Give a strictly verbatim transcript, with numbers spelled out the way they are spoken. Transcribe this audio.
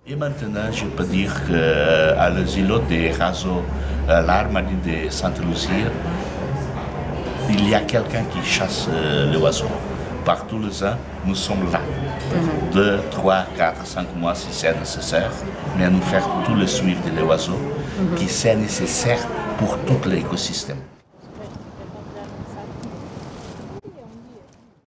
Et maintenant, je peux dire qu'à l'asile des Raso, à l'armarie de Santa Lucia, il y a quelqu'un qui chasse les oiseaux. Par tous les ans, nous sommes là. Mm-hmm. Deux, trois, quatre, cinq mois si c'est nécessaire, mais nous faisons tout le suivi des oiseaux mm-hmm. qui c'est nécessaire pour tout l'écosystème.